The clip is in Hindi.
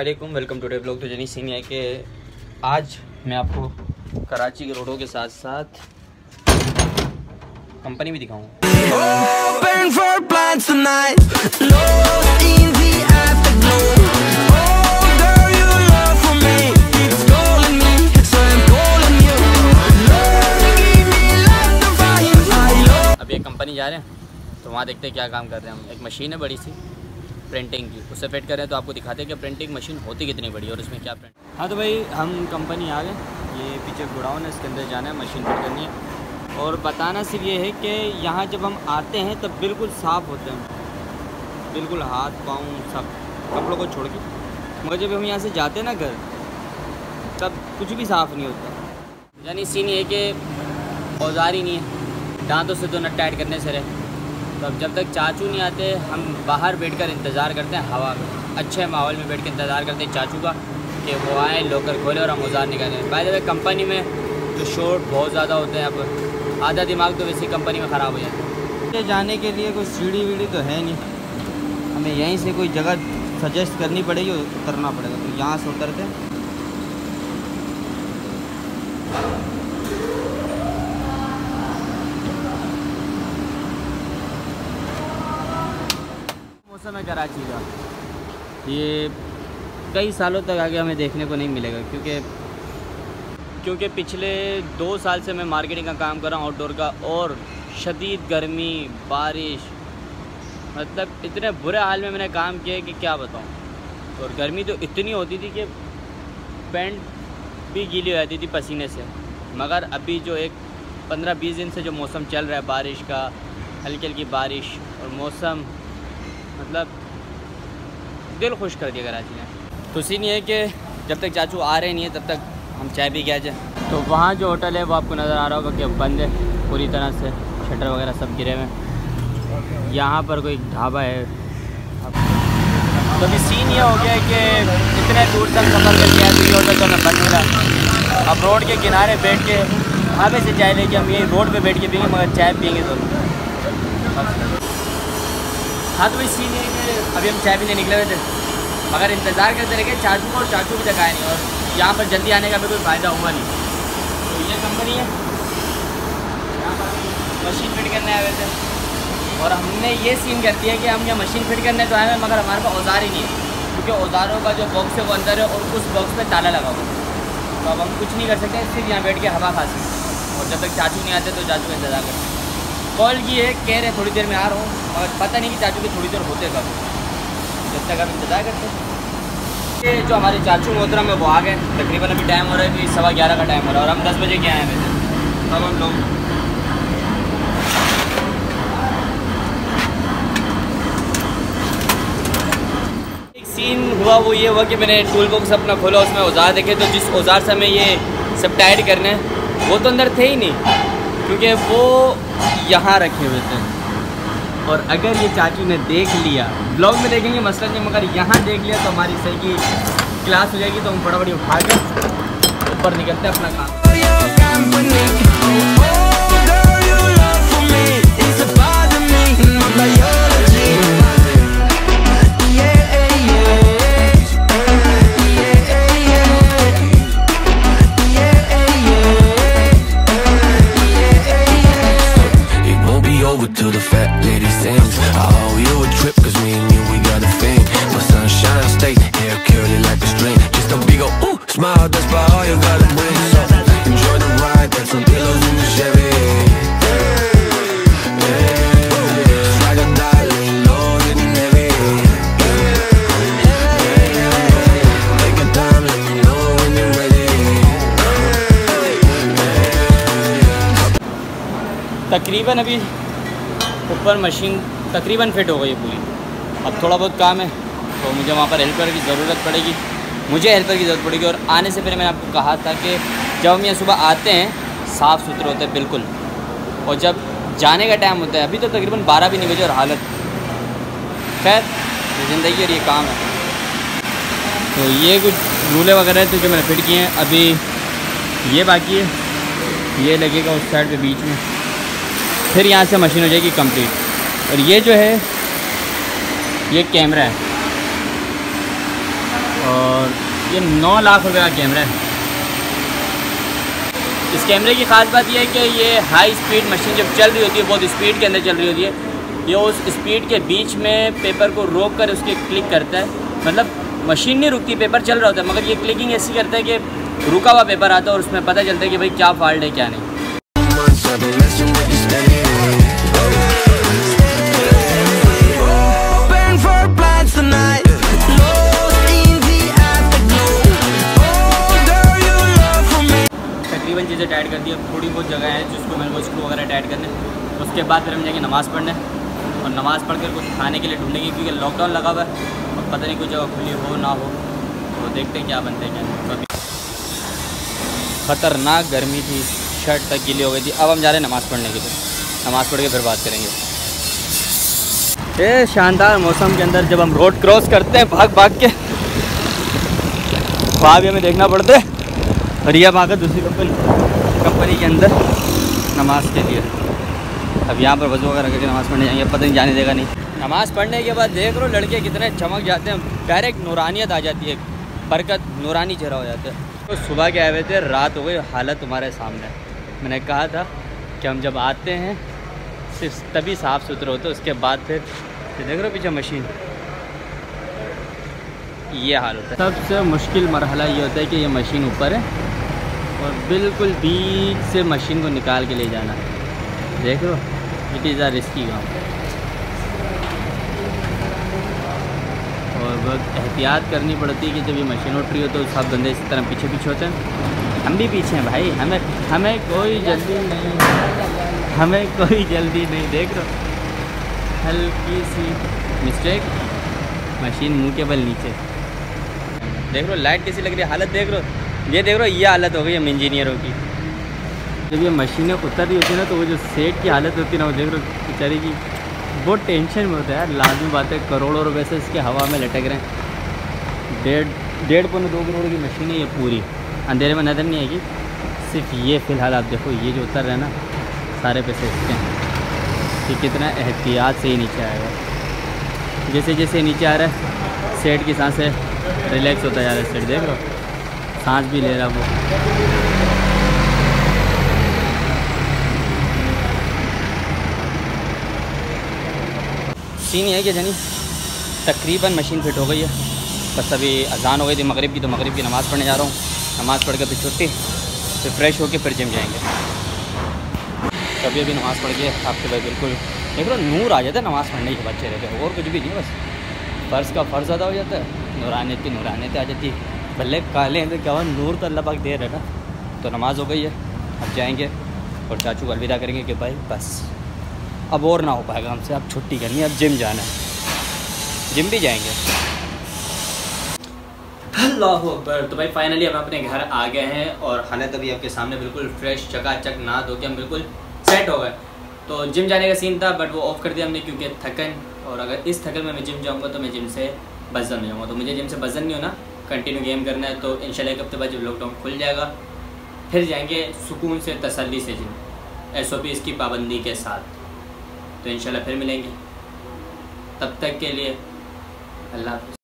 अस्सलामुअलैकुम, वेलकम टू डे ब्लॉग। तो जनी सीन है कि आज मैं आपको कराची के रोडों के साथ साथ कंपनी भी दिखाऊंगा। अभी एक कंपनी जा रहे हैं तो वहाँ देखते हैं क्या काम कर रहे हैं हम। एक मशीन है बड़ी सी प्रिंटिंग की, उससे फिट कर रहे हैं तो आपको दिखाते हैं कि प्रिंटिंग मशीन होती कितनी बड़ी है और इसमें क्या प्रिंट। हाँ तो भाई हम कंपनी आ गए, ये पीछे गोडाउन है, इसके अंदर जाना है, मशीन फिट करनी है। और बताना सिर्फ ये है कि यहाँ जब हम आते हैं तब बिल्कुल साफ़ होते हैं, बिल्कुल हाथ पाँव सब कपड़ों को छोड़ के, मगर जब हम यहाँ से जाते हैं ना घर तब कुछ भी साफ़ नहीं होता। यानी सीन ये कि औजार ही नहीं है, दांतों से तो नट टाइट करने से रहे। तो अब जब तक चाचू नहीं आते हम बाहर बैठकर इंतज़ार करते हैं, हवा में अच्छे माहौल में बैठ के इंतज़ार करते हैं चाचू का कि वो आए, लोकर खोले और हम औजार निकालें। बाय द वे कंपनी में तो शोर बहुत ज़्यादा होते हैं, अब आधा दिमाग तो वैसे कंपनी में ख़राब हो जाता है। जाने के लिए कोई सीढ़ी वीढ़ी तो है नहीं, हमें यहीं से कोई जगह सजेस्ट करनी पड़ेगी, उतरना पड़ेगा। तो यहाँ से उतरते हैं। मौसम है कराची का, ये कई सालों तक आगे हमें देखने को नहीं मिलेगा, क्योंकि पिछले 2 साल से मैं मार्केटिंग का काम कर रहा हूँ आउटडोर का, और शदीद गर्मी, बारिश, मतलब इतने बुरे हाल में मैंने काम किया कि क्या बताऊँ। और गर्मी तो इतनी होती थी कि पैंट भी गीली हो जाती थी पसीने से। मगर अभी जो एक 15-20 दिन से जो मौसम चल रहा है बारिश का, हल्की हल्की बारिश और मौसम, मतलब दिल खुश कर दिया कराची ने। तो सीन ये है कि जब तक चाचू आ रहे नहीं है तब तक हम चाय पी के आ जाए। तो वहाँ जो होटल है वो आपको नज़र आ रहा होगा कि बंद है पूरी तरह से, शटर वगैरह सब गिरे हुए हैं। यहाँ पर कोई ढाबा है। तो अभी सीन ये हो गया है कि इतने दूर तक सफ़र करके आए तो होटल तो हमें बंद मिला। अब रोड के किनारे बैठ के ढाबे से चाय लेके हम ये रोड पे बैठ के पिएंगे, मगर चाय पिएंगे ज़रूर। हाँ तो भाई सीन है कि अभी हम चाय पीने निकले हुए थे, मगर इंतज़ार करते रह गए चाचू को, और चाचू भी तक आए नहीं, और यहाँ पर जल्दी आने का भी कोई फ़ायदा हुआ नहीं। तो ये कंपनी है, यहाँ पर मशीन फिट करने आए हुए थे, और हमने ये सीन कर दिया कि हम यहाँ मशीन फिट करने तो आए हैं, मगर हमारे पास औजार ही नहीं है, क्योंकि औजारों का जो बॉक्स है वो अंदर है और उस बॉक्स पर ताला लगा हुआ है। तो अब हम कुछ नहीं कर सकते, सिर्फ यहाँ बैठ के हवा खा सकते, और जब तक चाचू नहीं आते तो चाचू का इंतज़ार करते। कॉल की है, कह रहे थोड़ी देर में आ रहा हूँ, और पता नहीं कि चाचू की थोड़ी देर होते कब, जब तक हम इंतज़ार करते हैं। ये जो हमारे चाचू मोहतरम है वो आ गए, तकरीबन अभी टाइम हो रहा है कि 11:15 का टाइम हो रहा है, और हम 10 बजे के आए हैं। तब हम लोग एक सीन हुआ, वो ये हुआ कि मैंने टूल बॉक्स अपना खोला, उसमें औजार देखे, तो जिस औजार से हमें ये सब टाइट करने हैं वो तो अंदर थे ही नहीं, क्योंकि वो यहाँ रखे हुए थे। और अगर ये चाचू ने देख लिया, ब्लॉग में देखेंगे मसला नहीं, मगर यहाँ देख लिया तो हमारी सही की क्लास हो जाएगी। तो हम फटाफट उठा के ऊपर निकलते हैं अपना काम। To the fat lady sings, I owe you a trip, cause me and you, we got a thing. My sunshine state, hair curly like a string. Just a big ol' ooh, smile, that's about all you gotta bring. So, enjoy the ride, got some pillows in the Chevy. Swagger darling, low and heavy. Take your time, let me know when you're ready. तकरीबन अभी ऊपर मशीन तकरीबन फिट हो गई है पूरी। अब थोड़ा बहुत काम है तो मुझे वहाँ पर हेल्पर की ज़रूरत पड़ेगी, और आने से पहले मैंने आपको कहा था कि जब हम यहाँ सुबह आते हैं साफ़ सुथरे होते हैं बिल्कुल, और जब जाने का टाइम होता है अभी तो तकरीबन 12 भी नहीं बजे, और हालत खैर ज़िंदगी और ये काम है। तो ये कुछ रूले वगैरह थे जो मैंने फिट किए हैं, अभी ये बाकी है, ये लगेगा उस साइड पे बीच में, फिर यहाँ से मशीन हो जाएगी कंप्लीट। और ये जो है ये कैमरा है, और ये 9 लाख रुपए का कैमरा है। इस कैमरे की ख़ास बात यह है कि ये हाई स्पीड मशीन जब चल रही होती है, बहुत स्पीड के अंदर चल रही होती है, ये उस स्पीड के बीच में पेपर को रोक कर उसके क्लिक करता है। मतलब मशीन नहीं रुकती, पेपर चल रहा होता है, मगर ये क्लिकिंग ऐसी करता है कि रुका हुआ पेपर आता है और उसमें पता चलता है कि भाई क्या फॉल्ट है क्या नहीं। तकरीबन चीज़ें टाइट कर दी, अब थोड़ी बहुत जगह है जिसको मेरे को स्क्रू वगैरह टाइट करने, उसके बाद फिर हम जाएंगे नमाज़ पढ़ने और नमाज़ पढ़ कर कुछ खाने के लिए ढूंढेंगे क्योंकि लॉकडाउन लगा हुआ है और पता नहीं कुछ जगह खुली हो ना हो, तो देखते हैं क्या बनते हैं क्या नहीं। ख़तरनाक गर्मी थी, शर्ट तक गीली हो गई थी। अब हम जा रहे हैं नमाज़ पढ़ने के लिए, नमाज़ पढ़ के फिर बात करेंगे। ये शानदार मौसम के अंदर जब हम रोड क्रॉस करते हैं भाग भाग के, वहाँ भी हमें देखना पड़ता है, और यह भागा दूसरी कंपनी के अंदर नमाज के लिए। अब यहाँ पर वज़ू वगैरह करके नमाज़ पढ़ने जाएंगे, पता नहीं जाने देगा नहीं। नमाज़ पढ़ने के बाद देख लो लड़के कितने चमक जाते हैं, डायरेक्ट नूरानियत आ जाती है, बरकत नूरानी चेहरा हो जाता है। तो सुबह के आए हुए थे, रात हो गई, हालत तुम्हारे सामने। मैंने कहा था कि हम जब आते हैं सिर्फ तभी साफ़ सुथरे होते, उसके बाद फिर देख रहे हो पीछे मशीन, ये हाल होता है। सबसे मुश्किल मरहला ये होता है कि ये मशीन ऊपर है और बिल्कुल बीच से मशीन को निकाल के ले जाना, देख लो इट इज़ अ रिस्की काम। और बहुत एहतियात करनी पड़ती है कि जब ये मशीन उठ रही हो तो सब बंदे इस तरह पीछे पीछे होते हैं। हम भी पीछे हैं भाई, हमें कोई जल्दी नहीं, हमें कोई जल्दी नहीं। देख लो हल्की सी मिस्टेक, मशीन मुंह के बल नीचे। देख लो लाइट कैसी लग रही है, हालत देख लो, ये देख लो, ये हालत हो गई है इंजीनियरों की। जब ये मशीनें उतर रही होती है ना तो वो जो सेट की हालत होती है ना, वो देख लो बेचारे की, बहुत टेंशन में होता है यार। लाजमी बात है, करोड़ों रुपए से इसके हवा में लटक रहे हैं। 1.5-2 करोड़ की मशीन है ये पूरी, अंधेरे में नज़र नहीं आएगी। सिर्फ ये फ़िलहाल आप देखो, ये जो उतर रहे हैं ना सारे पैसे इसके हैं, कि कितना एहतियात से ही नीचे आएगा। जैसे जैसे नीचे आ रहा है सेट की सांसें रिलैक्स होता जा रहा है, सेट देख लो सांस भी ले रहा वो। सीन ये है कि जानी तकरीबन मशीन फिट हो गई है, बस अभी अजान हो गई थी मगरिब की, तो मगरिब की नमाज़ पढ़ने जा रहा हूँ। नमाज़ पढ़ के फिर छुट्टी, फिर फ्रेश होके फिर जिम जाएंगे। अभी नमाज़ पढ़ के आपके भाई बिल्कुल देख लो नूर आ जाता है नमाज़ पढ़ने के बाद चेहरे पे, और कुछ भी नहीं, बस फ़र्ज़ का फ़र्ज़ अदा हो जाता है, नूरानियत आ जाती है। भले काले हैं तो क्या हुआ, नूर तो अल्लाह पाक दे रहा है ना। तो नमाज़ हो गई है, अब जाएंगे और चाचू को अलविदा करेंगे कि भाई बस अब और ना हो पाएगा हमसे, अब छुट्टी करनी है, अब जिम जाना है, जिम भी जाएंगे। अल्लाहु अकबर। तो भाई फाइनली हम अपने घर आ गए हैं और हालत अभी आपके सामने बिल्कुल फ्रेश चकाचक नहा धो के हम बिल्कुल सेट हो गए। तो जिम जाने का सीन था बट वो ऑफ़ कर दिया हमने क्योंकि थकन, और अगर इस थकन में मैं जिम जाऊँगा तो मैं जिम से बज़न हो जाऊँगा। तो मुझे जिम से बज़न नहीं होना, कंटिन्यू गेम करना है। तो इंशाल्लाह एक हफ्ते बाद जब लॉकडाउन खुल जाएगा फिर जाएंगे सुकून से तसल्ली से जिम, SOPs की पाबंदी के साथ। तो इंशाल्लाह फिर मिलेंगे, तब तक के लिए अल्लाह हाफ़िज़।